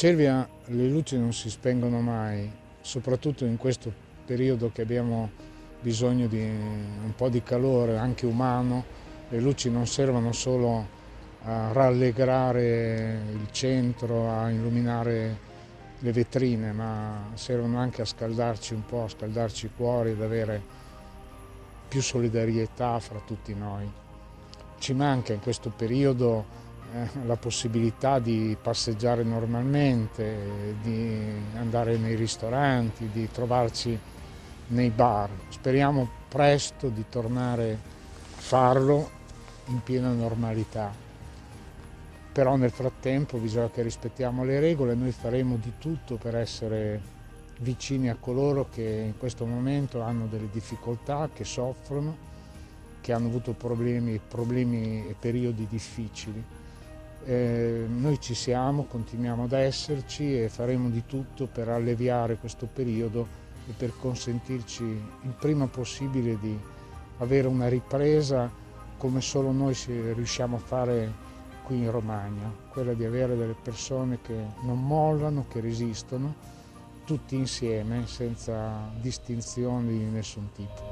Cervia le luci non si spengono mai, soprattutto in questo periodo che abbiamo bisogno di un po' di calore anche umano. Le luci non servono solo a rallegrare il centro, a illuminare le vetrine, ma servono anche a scaldarci un po', a scaldarci i cuori, ad avere più solidarietà fra tutti noi. Ci manca in questo periodo la possibilità di passeggiare normalmente, di andare nei ristoranti, di trovarci nei bar. Speriamo presto di tornare a farlo in piena normalità. Però nel frattempo bisogna che rispettiamo le regole, noi faremo di tutto per essere vicini a coloro che in questo momento hanno delle difficoltà, che soffrono, che hanno avuto problemi e periodi difficili. Noi ci siamo, continuiamo ad esserci e faremo di tutto per alleviare questo periodo e per consentirci il prima possibile di avere una ripresa come solo noi riusciamo a fare qui in Romagna, quella di avere delle persone che non mollano, che resistono, tutti insieme, senza distinzioni di nessun tipo.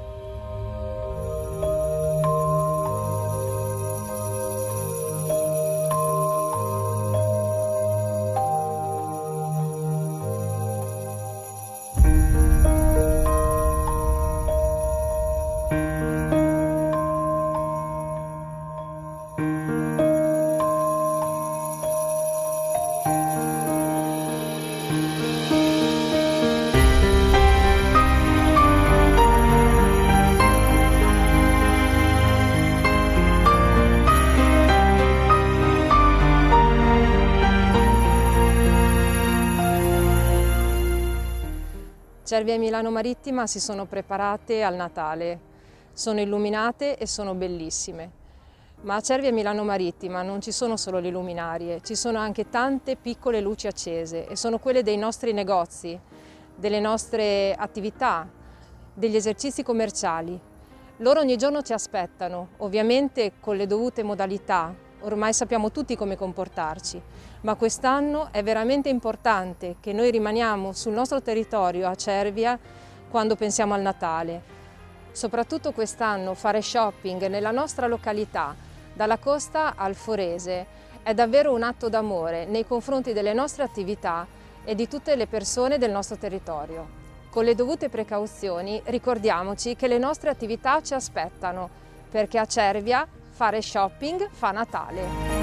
Cervia e Milano Marittima si sono preparate al Natale, sono illuminate e sono bellissime. Ma a Cervia e Milano Marittima non ci sono solo le luminarie, ci sono anche tante piccole luci accese e sono quelle dei nostri negozi, delle nostre attività, degli esercizi commerciali. Loro ogni giorno ci aspettano, ovviamente con le dovute modalità. Ormai sappiamo tutti come comportarci, ma quest'anno è veramente importante che noi rimaniamo sul nostro territorio a Cervia quando pensiamo al Natale. Soprattutto quest'anno fare shopping nella nostra località, dalla costa al Forese, è davvero un atto d'amore nei confronti delle nostre attività e di tutte le persone del nostro territorio. Con le dovute precauzioni ricordiamoci che le nostre attività ci aspettano, perché a Cervia fare shopping fa Natale.